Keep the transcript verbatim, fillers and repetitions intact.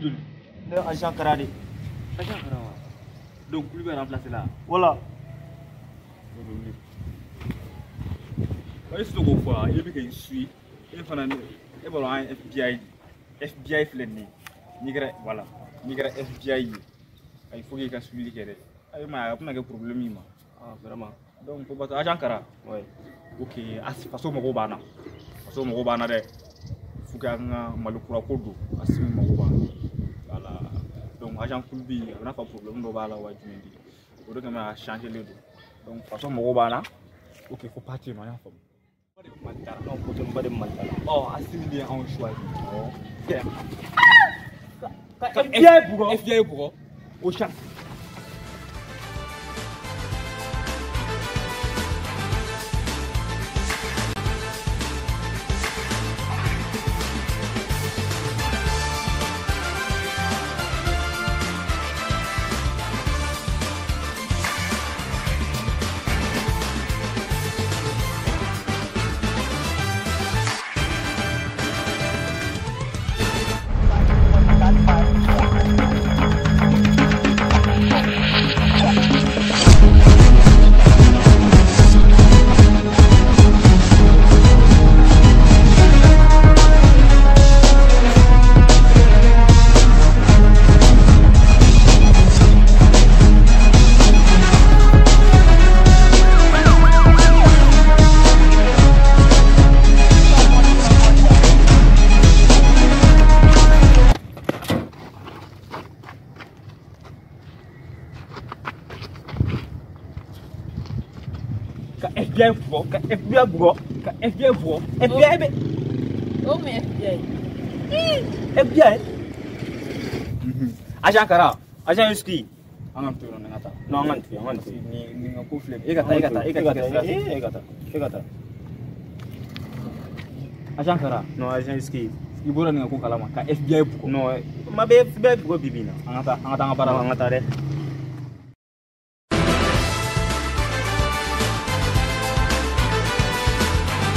Dul. Le agent Karade. Agent Karade. Donc, lui va remplacer là. Voilà. Il faut fois, il y a une suite. Il faut un F B I. F B I flenni. Nigra, voilà. Nigra F B I. Il faut qu'il y ait un suivi qui est. Il y a un problème. Ah, vraiment. Donc, pour battre agent Kara. Oui. Ok, as façon mo bana. Façon mo bana de. Faut qu'il y ait un malukura kodo. As mo bana. Voilà. Donc, agent Kulbi, on a pas de problème. On va la voir du midi. On doit changer les deux. Donc, façon mo bana. Ok, faut partir maintenant. Non, pour ne pas de mental. Oh, assimilé en choix. Oh. F B I pour F B I pour au chat. F B I pour F B I pour F B I pour F B I. Oh mais F B I. F B I. Agent Kara, agent ski. Angan tu non ngata. Non, angan tu, angan tu. Ni ni ngaku flame. Ega ta ega ta ega ta ega ta. Ega ta. Agent Kara. Non, agent ski. Ibora ni ngaku kalama ka F B I pour. Non, ma be F B I pour bibina. Angata angata ngapara Angata de.